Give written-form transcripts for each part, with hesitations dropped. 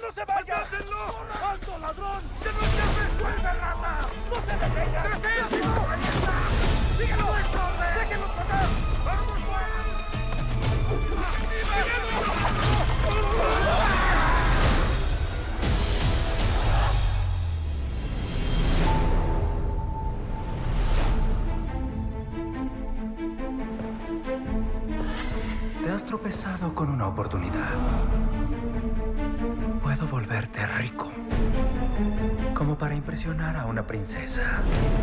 no se vaya! ¡Alcáncenlo! ¡Alto, ladrón! ¡Que no escape! ¡Vuelve, rata! ¡No se detenga! ¡Tras él! ¡Ahí está! ¡Síguelo! ¡Déjenlos pasar! ¡Vamos, Te has tropezado con una oportunidad. Puedo volverte rico. Como para impresionar a una princesa.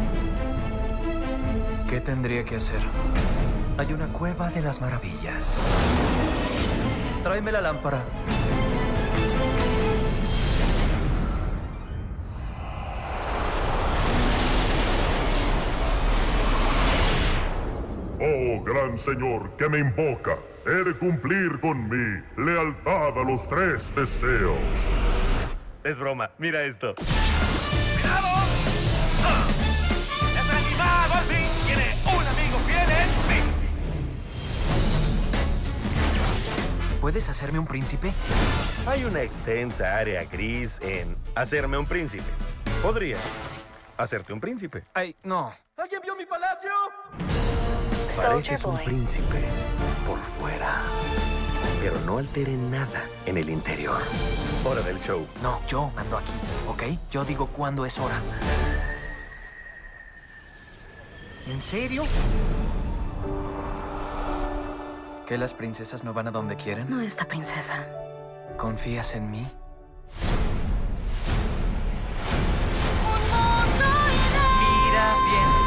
¿Qué tendría que hacer? Hay una cueva de las maravillas. Tráeme la lámpara. Oh, gran señor que me invoca, he de cumplir con mi lealtad a los 3 deseos. Es broma, mira esto. ¡Cuidado! ¡Es animado al fin! ¡Tiene un amigo fiel en mí! ¿Puedes hacerme un príncipe? Hay una extensa área gris en hacerme un príncipe. Podría hacerte un príncipe. Ay, no. ¿Alguien vio mi palacio? Pareces un príncipe por fuera, pero no altere nada en el interior. Hora del show. No, yo mando aquí, ¿ok? Yo digo cuándo es hora. ¿En serio? ¿Que las princesas no van a donde quieren? No esta princesa. ¿Confías en mí? Mira bien